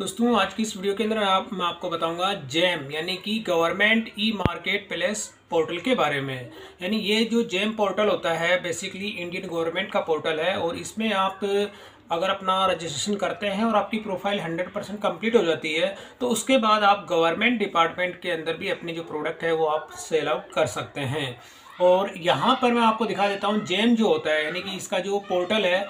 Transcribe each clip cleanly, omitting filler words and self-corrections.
दोस्तों आज की इस वीडियो के अंदर मैं आपको बताऊंगा जैम यानी कि government e market place portal के बारे में। यानी ये जो जैम पोर्टल होता है बेसिकली इंडियन गवर्नमेंट का पोर्टल है और इसमें आप अगर अपना रजिस्ट्रेशन करते हैं और आपकी प्रोफाइल 100% कंप्लीट हो जाती है तो उसके बाद आप गवर्नमेंट डिपार्टमेंट के अंदर भी अपनी जो प्रोडक्ट है वो आप सेल आउट कर सकते हैं। और यहाँ पर मैं आपको दिखा देता हूँ जैम जो होता है यानी कि इसका जो पोर्टल है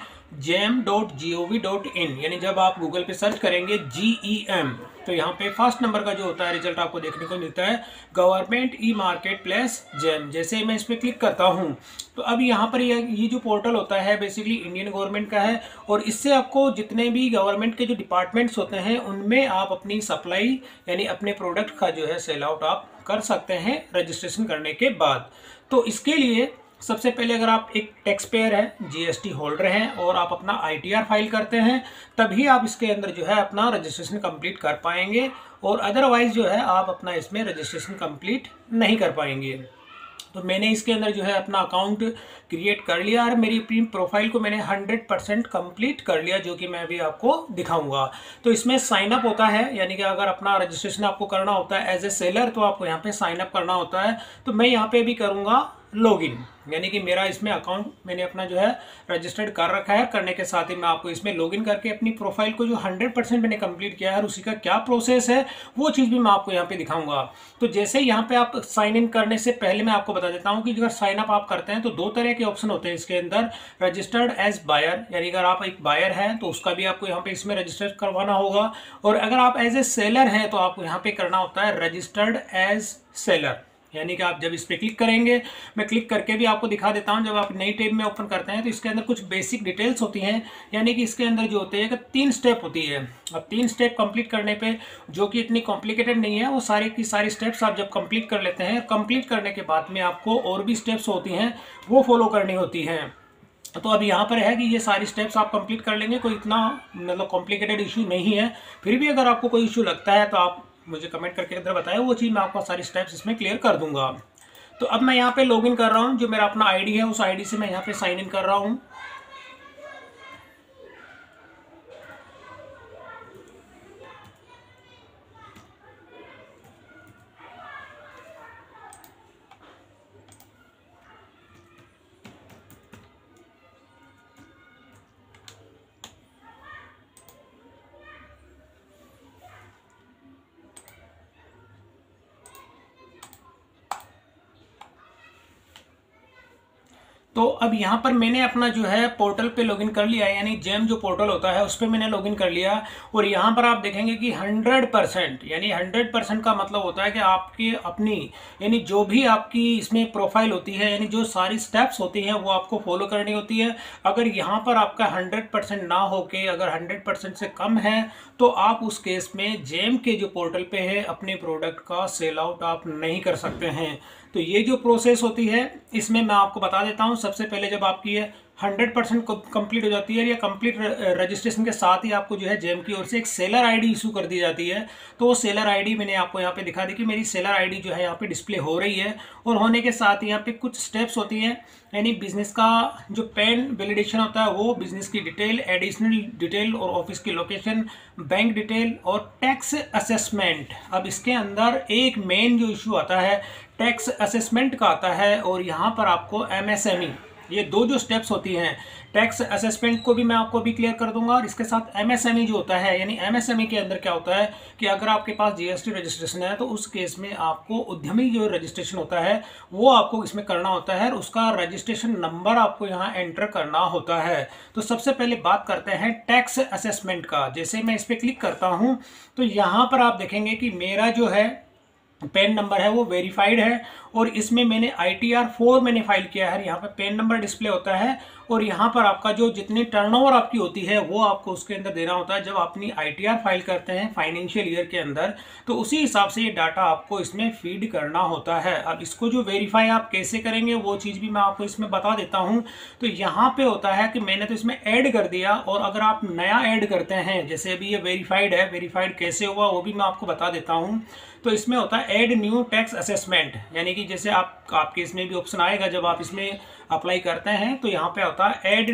gem.gov.in, यानी जब आप गूगल पे सर्च करेंगे GEM तो यहाँ पे फर्स्ट नंबर का जो होता है रिजल्ट आपको देखने को मिलता है government e market place GeM. जैसे मैं इस पर क्लिक करता हूँ तो अब यहाँ पर ये जो पोर्टल होता है बेसिकली इंडियन गवर्नमेंट का है और इससे आपको जितने भी गवर्नमेंट के जो डिपार्टमेंट्स होते हैं उनमें आप अपनी सप्लाई यानी अपने प्रोडक्ट का जो है सेल आउट आप कर सकते हैं रजिस्ट्रेशन करने के बाद। तो इसके लिए सबसे पहले अगर आप एक टैक्स पेयर है, जीएसटी होल्डर हैं और आप अपना आईटीआर फाइल करते हैं तभी आप इसके अंदर जो है अपना रजिस्ट्रेशन कंप्लीट कर पाएंगे और अदरवाइज जो है आप अपना इसमें रजिस्ट्रेशन कंप्लीट नहीं कर पाएंगे। तो मैंने इसके अंदर जो है अपना अकाउंट क्रिएट कर लिया और मेरी अपनी प्रोफाइल को मैंने 100% कंप्लीट कर लिया जो कि मैं अभी आपको दिखाऊंगा। तो इसमें साइन अप होता है यानी कि अगर अपना रजिस्ट्रेशन आपको करना होता है एज ए सेलर तो आपको यहाँ पे साइन अप करना होता है। तो मैं यहाँ पे भी करूँगा लॉगिन, यानी कि मेरा इसमें अकाउंट मैंने अपना जो है रजिस्टर्ड कर रखा है। करने के साथ ही मैं आपको इसमें लॉगिन करके अपनी प्रोफाइल को जो 100% मैंने कंप्लीट किया है उसी का क्या प्रोसेस है वो चीज़ भी मैं आपको यहाँ पे दिखाऊंगा। तो जैसे यहाँ पे आप साइन इन करने से पहले मैं आपको बता देता हूँ कि अगर साइन अप आप करते हैं तो दो तरह के ऑप्शन होते हैं इसके अंदर। रजिस्टर्ड एज बायर यानी अगर आप एक बायर हैं तो उसका भी आपको यहाँ पे इसमें रजिस्टर करवाना होगा और अगर आप एज ए सेलर हैं तो आपको यहाँ पे करना होता है रजिस्टर्ड एज सेलर। यानी कि आप जब इस पर क्लिक करेंगे, मैं क्लिक करके भी आपको दिखा देता हूं, जब आप नई टैब में ओपन करते हैं तो इसके अंदर कुछ बेसिक डिटेल्स होती हैं। यानी कि इसके अंदर जो होते हैं कि 3 स्टेप होती है। अब 3 स्टेप कंप्लीट करने पे जो कि इतनी कॉम्प्लिकेटेड नहीं है वो सारी की सारी स्टेप्स आप जब कंप्लीट कर लेते हैं, कंप्लीट करने के बाद में आपको और भी स्टेप्स होती हैं वो फॉलो करनी होती हैं। तो अब यहाँ पर है कि ये सारी स्टेप्स आप कंप्लीट कर लेंगे, कोई इतना मतलब कॉम्प्लिकेटेड इशू नहीं है। फिर भी अगर आपको कोई इशू लगता है तो आप मुझे कमेंट करके अंदर बताएं, वो चीज़ मैं आपको सारी स्टेप्स इसमें क्लियर कर दूंगा। तो अब मैं यहाँ पे लॉगिन कर रहा हूँ, जो मेरा अपना आईडी है उस आईडी से मैं यहाँ पे साइन इन कर रहा हूँ। तो अब यहाँ पर मैंने अपना जो है पोर्टल पे लॉगिन कर लिया है, यानी जैम जो पोर्टल होता है उस पर मैंने लॉगिन कर लिया और यहाँ पर आप देखेंगे कि 100% यानी 100% का मतलब होता है कि आपकी अपनी यानी जो भी आपकी इसमें प्रोफाइल होती है यानी जो सारी स्टेप्स होती हैं वो आपको फॉलो करनी होती है। अगर यहाँ पर आपका 100% ना हो के अगर 100% से कम है तो आप उस केस में जैम के जो पोर्टल पे है अपने प्रोडक्ट का सेल आउट आप नहीं कर सकते हैं। तो ये जो प्रोसेस होती है इसमें मैं आपको बता देता हूँ। सबसे पहले जब आपकी ये 100% कंप्लीट हो जाती है या कंप्लीट रजिस्ट्रेशन के साथ ही आपको जो है जैम की ओर से एक सेलर आईडी इशू कर दी जाती है। तो वो सेलर आईडी मैंने आपको यहाँ पे दिखा दी कि मेरी सेलर आईडी जो है यहाँ पे डिस्प्ले हो रही है और होने के साथ यहाँ पे कुछ स्टेप्स होती हैं। यानी बिजनेस का जो पैन वैलिडेशन होता है वो, बिजनेस की डिटेल, एडिशनल डिटेल और ऑफिस की लोकेशन, बैंक डिटेल और टैक्स असेसमेंट। अब इसके अंदर एक मेन जो इशू आता है टैक्स असेसमेंट का आता है और यहाँ पर आपको एमएसएमई, ये दो जो स्टेप्स होती हैं, टैक्स असेसमेंट को भी मैं आपको अभी क्लियर कर दूंगा और इसके साथ एमएसएमई जो होता है यानी एमएसएमई के अंदर क्या होता है कि अगर आपके पास जीएसटी रजिस्ट्रेशन है तो उस केस में आपको उद्यमी जो रजिस्ट्रेशन होता है वो आपको इसमें करना होता है और उसका रजिस्ट्रेशन नंबर आपको यहाँ एंटर करना होता है। तो सबसे पहले बात करते हैं टैक्स असेसमेंट का। जैसे मैं इस पर क्लिक करता हूँ तो यहाँ पर आप देखेंगे कि मेरा जो है पैन नंबर है वो वेरीफाइड है और इसमें मैंने ITR 4 मैंने फाइल किया है। यहाँ पे पैन नंबर डिस्प्ले होता है और यहाँ पर आपका जो जितनी टर्नओवर आपकी होती है वो आपको उसके अंदर देना होता है। जब अपनी ITR फाइल करते हैं फाइनेंशियल ईयर के अंदर तो उसी हिसाब से ये डाटा आपको इसमें फीड करना होता है। अब इसको जो वेरीफाई आप कैसे करेंगे वो चीज़ भी मैं आपको इसमें बता देता हूँ। तो यहाँ पे होता है कि मैंने तो इसमें ऐड कर दिया और अगर आप नया ऐड करते हैं, जैसे अभी ये वेरीफाइड है, वेरीफाइड कैसे हुआ वो भी मैं आपको बता देता हूँ। तो इसमें होता है ऐड न्यू टैक्स असेसमेंट, यानी कि जैसे आपके इसमें भी ऑप्शन आएगा जब आप इसमें अप्लाई करते हैं तो यहाँ पे होता है ऐड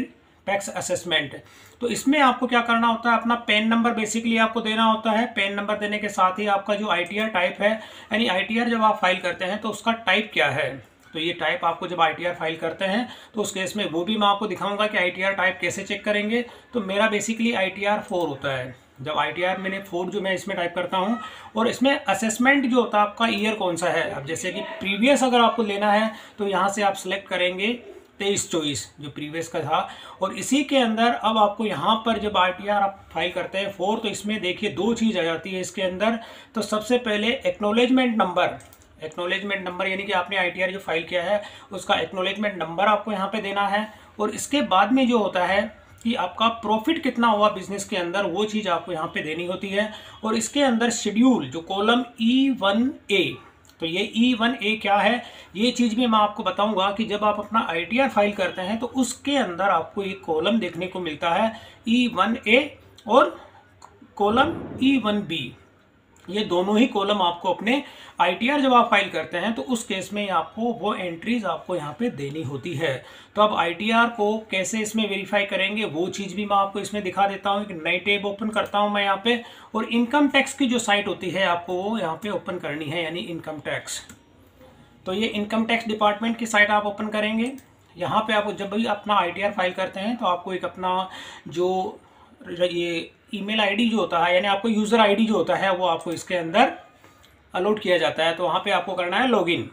टैक्स असेसमेंट। तो इसमें आपको क्या करना होता है, अपना पैन नंबर बेसिकली आपको देना होता है। पैन नंबर देने के साथ ही आपका जो ITR टाइप है, यानी ITR जब आप फाइल करते हैं तो उसका टाइप क्या है, तो ये टाइप आपको जब ITR फाइल करते हैं तो उस केस में वो भी मैं आपको दिखाऊंगा कि ITR टाइप कैसे चेक करेंगे। तो मेरा बेसिकली ITR 4 होता है। जब ITR मैंने 4 जो मैं इसमें टाइप करता हूँ, और इसमें असेसमेंट जो होता है आपका ईयर कौन सा है। अब जैसे कि प्रीवियस अगर आपको लेना है तो यहाँ से आप सिलेक्ट करेंगे 23-24 जो प्रीवियस का था, और इसी के अंदर अब आपको यहाँ पर जब ITR आप फाइल करते हैं 4, तो इसमें देखिए 2 चीज़ आ जाती है इसके अंदर। तो सबसे पहले एक्नॉलेजमेंट नंबर यानी कि आपने ITR जो फाइल किया है उसका एक्नॉलेजमेंट नंबर आपको यहाँ पे देना है। और इसके बाद में जो होता है कि आपका प्रॉफिट कितना हुआ बिजनेस के अंदर, वो चीज़ आपको यहाँ पे देनी होती है। और इसके अंदर शेड्यूल जो कॉलम E1A, तो ये E1A क्या है, ये चीज़ भी मैं आपको बताऊंगा कि जब आप अपना ITR फाइल करते हैं तो उसके अंदर आपको एक कॉलम देखने को मिलता है E1A और कॉलम E1B। ये दोनों ही कॉलम आपको अपने ITR जब आप फाइल करते हैं तो उस केस में आपको वो एंट्रीज आपको यहाँ पे देनी होती है। तो अब ITR को कैसे इसमें वेरीफाई करेंगे वो चीज़ भी मैं आपको इसमें दिखा देता हूँ। एक नई टैब ओपन करता हूँ मैं यहाँ पे, और इनकम टैक्स की जो साइट होती है आपको वो यहाँ पे ओपन करनी है, यानी इनकम टैक्स। तो ये इनकम टैक्स डिपार्टमेंट की साइट आप ओपन करेंगे। यहाँ पे आपको जब भी अपना ITR फाइल करते हैं तो आपको एक अपना जो ये ईमेल ID जो होता है, यानी आपको यूज़र ID जो होता है वो आपको इसके अंदर अलॉट किया जाता है। तो वहाँ पे आपको करना है लॉगिन।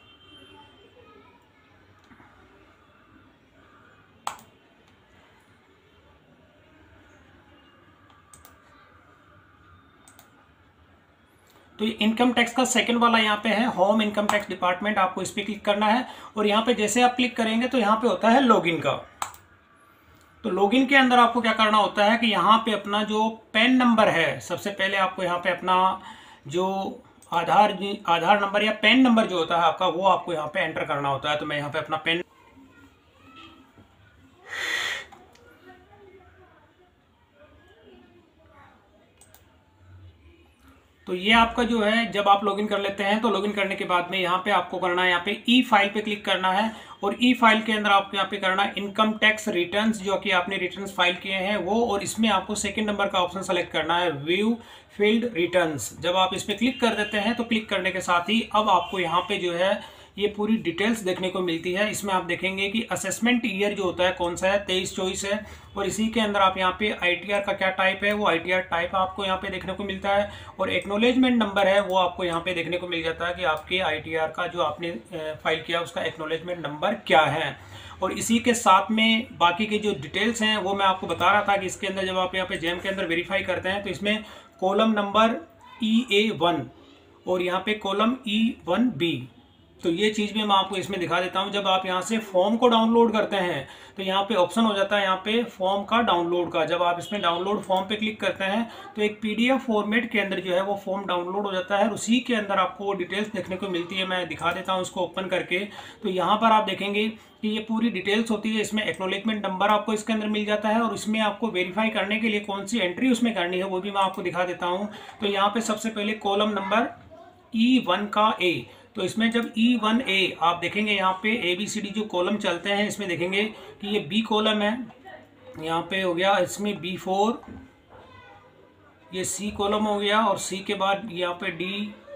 तो ये इनकम टैक्स का सेकंड वाला यहाँ पे है होम इनकम टैक्स डिपार्टमेंट, आपको इस पर क्लिक करना है। और यहाँ पे जैसे आप क्लिक करेंगे तो यहाँ पे होता है लॉगिन का। तो लॉगिन के अंदर आपको क्या करना होता है कि यहाँ पे अपना जो पैन नंबर है, सबसे पहले आपको यहाँ पे अपना जो आधार नंबर या पैन नंबर जो होता है आपका, वो आपको यहाँ पे एंटर करना होता है। तो मैं यहाँ पे अपना पैन, तो ये आपका जो है जब आप लॉगिन कर लेते हैं तो लॉगिन करने के बाद में यहाँ पे आपको करना है, यहाँ पे ई फाइल पे क्लिक करना है। और ई फाइल के अंदर आपको यहाँ पे करना है इनकम टैक्स रिटर्न्स, जो कि आपने रिटर्न्स फाइल किए हैं वो, और इसमें आपको सेकंड नंबर का ऑप्शन सेलेक्ट करना है व्यू फील्ड रिटर्न्स। जब आप इस पर क्लिक कर देते हैं तो क्लिक करने के साथ ही अब आपको यहाँ पे जो है ये पूरी डिटेल्स देखने को मिलती है। इसमें आप देखेंगे कि असेसमेंट ईयर जो होता है कौन सा है, 23-24 है। और इसी के अंदर आप यहाँ पे ITR का क्या टाइप है, वो ITR टाइप आपको यहाँ पे देखने को मिलता है। और एक्नॉलेजमेंट नंबर है वो आपको यहाँ पे देखने को मिल जाता है कि आपके ITR का जो आपने फाइल किया उसका एक्नॉलेजमेंट नंबर क्या है। और इसी के साथ में बाकी के जो डिटेल्स हैं वो मैं आपको बता रहा था कि इसके अंदर जब आप यहाँ पे जेम के अंदर वेरीफाई करते हैं तो इसमें कॉलम नंबर EA1 और यहाँ पे कॉलम E1B, तो ये चीज़ भी मैं आपको इसमें दिखा देता हूँ। जब आप यहाँ से फॉर्म को डाउनलोड करते हैं तो यहाँ पे ऑप्शन हो जाता है यहाँ पे फॉर्म का डाउनलोड का। जब आप इसमें डाउनलोड फॉर्म पे क्लिक करते हैं तो एक PDF फॉर्मेट के अंदर जो है वो फॉर्म डाउनलोड हो जाता है, और उसी के अंदर आपको वो डिटेल्स देखने को मिलती है। मैं दिखा देता हूँ उसको ओपन करके। तो यहाँ पर आप देखेंगे कि ये पूरी डिटेल्स होती है। इसमें एक्नॉलेजमेंट नंबर आपको इसके अंदर मिल जाता है, और इसमें आपको वेरीफाई करने के लिए कौन सी एंट्री उसमें करनी है वो भी मैं आपको दिखा देता हूँ। तो यहाँ पे सबसे पहले कॉलम नंबर E1 का A, तो इसमें जब E1A आप देखेंगे यहाँ पे ABCD जो कॉलम चलते हैं इसमें देखेंगे कि ये B कॉलम है, यहाँ पे हो गया इसमें B4, ये C कॉलम हो गया, और C के बाद यहाँ पे D।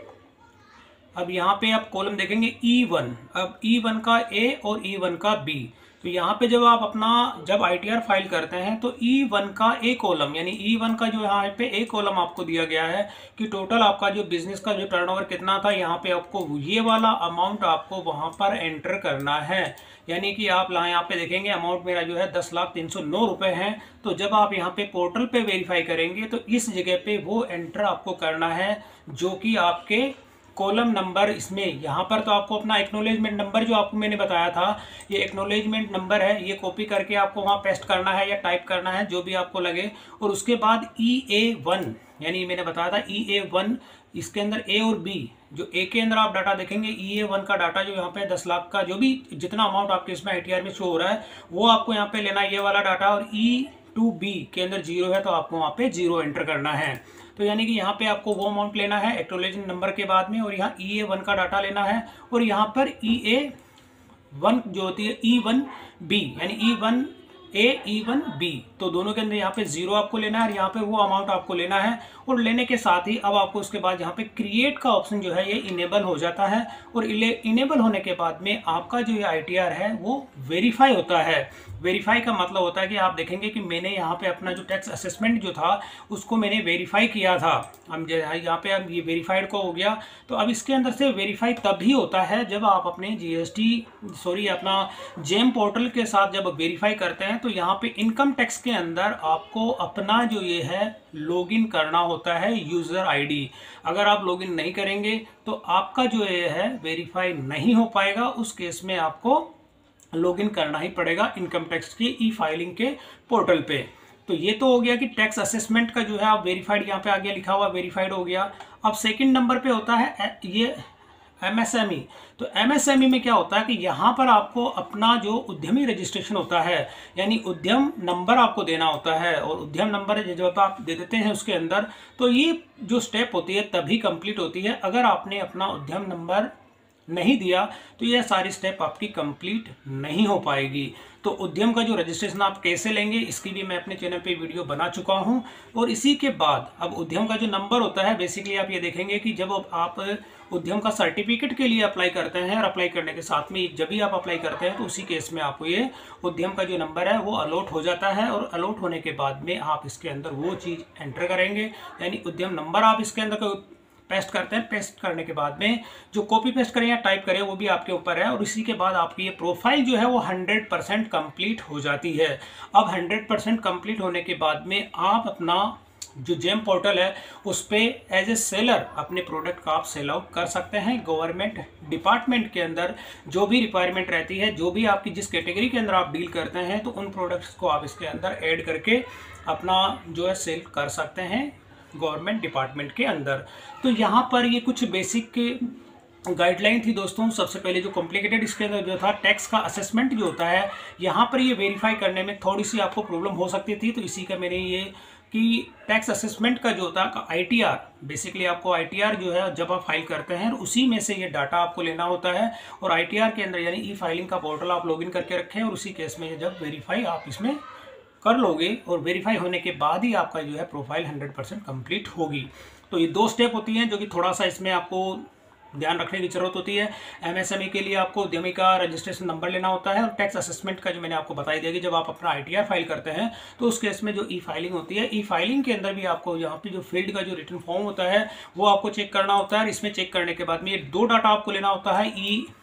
अब यहाँ पे आप कॉलम देखेंगे E1, अब E1 का A और E1 का B। तो यहाँ पे जब आप अपना जब ITR फाइल करते हैं तो E1 का A कॉलम, यानी E1 का जो यहाँ पे A कॉलम आपको दिया गया है कि टोटल आपका जो बिजनेस का जो टर्नओवर कितना था, यहाँ पे आपको ये वाला अमाउंट आपको वहाँ पर एंटर करना है। यानी कि आप यहाँ पे देखेंगे अमाउंट मेरा जो है 10,309 रुपये है। तो जब आप यहाँ पे पोर्टल पे वेरीफाई करेंगे तो इस जगह पे वो एंटर आपको करना है जो कि आपके कॉलम नंबर इसमें यहाँ पर तो आपको अपना एक्नॉलेजमेंट नंबर जो आपको मैंने बताया था, ये एक्नॉलेजमेंट नंबर है, ये कॉपी करके आपको वहाँ पेस्ट करना है या टाइप करना है जो भी आपको लगे। और उसके बाद EA1, यानी मैंने बताया था EA1, इसके अंदर A और B, जो A के अंदर आप डाटा देखेंगे EA1 का डाटा जो यहाँ पे 10 लाख का जो भी जितना अमाउंट आपके इसमें ITR में शो हो रहा है वो आपको यहाँ पे लेना है, ये वाला डाटा। और E2B के अंदर 0 है तो आपको वहाँ पे 0 एंटर करना है। तो यानी कि यहाँ पे आपको वो अमाउंट लेना है एक्नॉलेजमेंट नंबर के बाद में, और यहाँ EA1 का डाटा लेना है। और यहाँ पर EA1 जो होती है E1B, यानी A1B, तो दोनों के अंदर यहाँ पे 0 आपको लेना है और यहाँ पे वो अमाउंट आपको लेना है। और लेने के साथ ही अब आपको उसके बाद यहाँ पे क्रिएट का ऑप्शन जो है ये इनेबल हो जाता है। और इनेबल होने के बाद में आपका जो ये ITR है वो वेरीफाई होता है। वेरीफाई का मतलब होता है कि आप देखेंगे कि मैंने यहाँ पे अपना जो टैक्स असेसमेंट जो था उसको मैंने वेरीफाई किया था। हम यहाँ पे अब ये वेरीफाइड को हो गया। तो अब इसके अंदर से वेरीफाई तभी होता है जब आप अपने अपना जेम पोर्टल के साथ जब वेरीफाई करते हैं, तो यहाँ पे इनकम टैक्स के अंदर आपको अपना जो ये है लॉगिन करना होता है यूजर ID। अगर आप लॉगिन नहीं करेंगे तो आपका जो ये है वेरीफाई नहीं हो पाएगा। उस केस में आपको लॉगिन करना ही पड़ेगा इनकम टैक्स की ई-फाइलिंग के पोर्टल पे। तो ये तो हो गया कि टैक्स असेसमेंट का जो है आप वेरीफाइड, यहाँ पे आगे लिखा हुआ वेरीफाइड हो गया। अब सेकंड नंबर पे होता है ये MSME। तो MSME में क्या होता है कि यहाँ पर आपको अपना जो उद्यमी रजिस्ट्रेशन होता है, यानी उद्यम नंबर आपको देना होता है। और उद्यम नंबर जब आप दे देते हैं उसके अंदर, तो ये जो स्टेप होती है तभी कंप्लीट होती है। अगर आपने अपना उद्यम नंबर नहीं दिया तो यह सारी स्टेप आपकी कंप्लीट नहीं हो पाएगी। तो उद्यम का जो रजिस्ट्रेशन आप कैसे लेंगे इसकी भी मैं अपने चैनल पे वीडियो बना चुका हूं। और इसी के बाद अब उद्यम का जो नंबर होता है, बेसिकली आप ये देखेंगे कि जब आप उद्यम का सर्टिफिकेट के लिए अप्लाई करते हैं और अप्लाई करने के साथ में जब भी आप अप्लाई करते हैं तो उसी केस में आपको ये उद्यम का जो नंबर है वो अलॉट हो जाता है। और अलॉट होने के बाद में आप इसके अंदर वो चीज़ एंटर करेंगे, यानी उद्यम नंबर आप इसके अंदर पेस्ट करते हैं। पेस्ट करने के बाद में जो कॉपी पेस्ट करें या टाइप करें वो भी आपके ऊपर है। और इसी के बाद आपकी ये प्रोफाइल जो है वो 100% कंप्लीट हो जाती है। अब 100% कंप्लीट होने के बाद में आप अपना जो जेम पोर्टल है उस पर एज ए सेलर अपने प्रोडक्ट का आप सेल आउट कर सकते हैं। गवर्नमेंट डिपार्टमेंट के अंदर जो भी रिक्वायरमेंट रहती है, जो भी आपकी जिस कैटेगरी के अंदर आप डील करते हैं, तो उन प्रोडक्ट्स को आप इसके अंदर ऐड करके अपना जो है सेल कर सकते हैं गवर्नमेंट डिपार्टमेंट के अंदर। तो यहाँ पर ये कुछ बेसिक गाइडलाइन थी दोस्तों। सबसे पहले जो कॉम्प्लिकेटेड इसके अंदर जो था टैक्स का असेसमेंट जो होता है, यहाँ पर ये वेरीफाई करने में थोड़ी सी आपको प्रॉब्लम हो सकती थी। तो इसी का मैंने ये कि टैक्स असेसमेंट का जो होता है ITR, बेसिकली आपको ITR जो है जब आप फाइल करते हैं उसी में से ये डाटा आपको लेना होता है। और ITR के अंदर यानी ई-फाइलिंग का पोर्टल आप लॉगिन करके रखें और उसी केस में जब वेरीफाई आप इसमें कर लोगे और वेरीफाई होने के बाद ही आपका जो है प्रोफाइल 100% कंप्लीट होगी। तो ये 2 स्टेप होती हैं जो कि थोड़ा सा इसमें आपको ध्यान रखने की जरूरत होती है। MSME के लिए आपको उद्यमी का रजिस्ट्रेशन नंबर लेना होता है। और टैक्स असेसमेंट का जो मैंने आपको बताई दिया कि जब आप अपना ITR फाइल करते हैं तो उस केस में जो ई-फाइलिंग होती है, ई-फाइलिंग के अंदर भी आपको यहाँ पे जो फील्ड का जो रिटर्न फॉर्म होता है वो आपको चेक करना होता है। और इसमें चेक करने के बाद में ये 2 डाटा आपको लेना होता है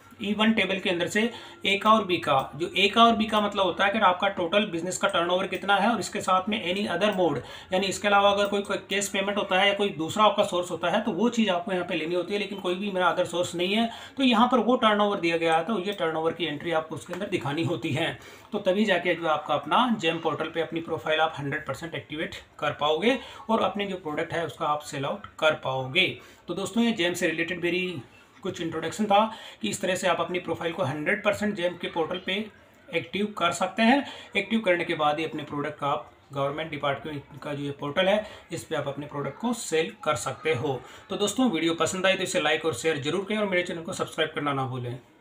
E1 टेबल के अंदर से A का और B का। जो A का और B का मतलब होता है कि आपका टोटल बिजनेस का टर्नओवर कितना है, और इसके साथ में एनी अदर मोड, यानी इसके अलावा अगर कोई कैश पेमेंट होता है या कोई दूसरा आपका सोर्स होता है तो वो चीज़ आपको यहाँ पे लेनी होती है। लेकिन कोई भी मेरा अदर सोर्स नहीं है तो यहाँ पर वो टर्नओवर दिया गया है, तो ये टर्नओवर की एंट्री आपको उसके अंदर दिखानी होती है। तो तभी जाके जो आपका अपना जेम पोर्टल पर अपनी प्रोफाइल आप 100% एक्टिवेट कर पाओगे और अपने जो प्रोडक्ट है उसका आप सेल आउट कर पाओगे। तो दोस्तों ये जेम से रिलेटेड मेरी कुछ इंट्रोडक्शन था कि इस तरह से आप अपनी प्रोफाइल को 100% जेम के पोर्टल पे एक्टिव कर सकते हैं। एक्टिव करने के बाद ही अपने प्रोडक्ट का आप गवर्नमेंट डिपार्टमेंट का जो ये पोर्टल है इस पे आप अपने प्रोडक्ट को सेल कर सकते हो। तो दोस्तों वीडियो पसंद आए तो इसे लाइक और शेयर जरूर करें और मेरे चैनल को सब्सक्राइब करना ना भूलें।